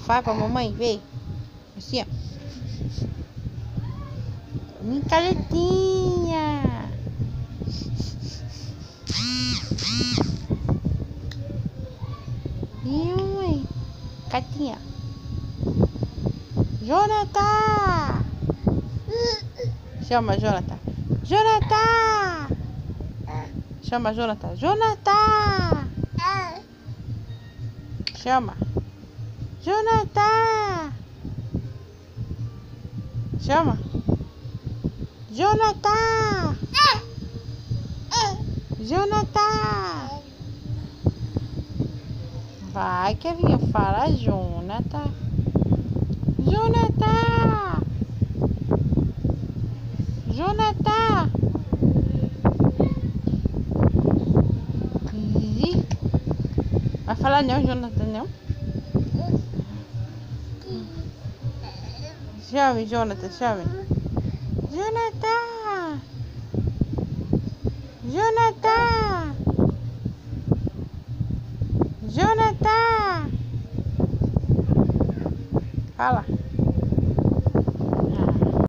Fala pra mamãe, vem. Assim, ó. Minha caletinha. Ih, mãe. Catinha. Jonathan. Chama, Jonathan. Jonathan. Chama, Jonathan. Jonathan. Chama. Jonathan. Chama. Jonathan. Jonathan. Vai, Kevinho, fala, Jonathan. Jonathan. Jonathan. Ih. Vai falar não, Jonathan, não? Chame, Jonathan, chame. Jonathan. Jonathan. Jonathan. Fala.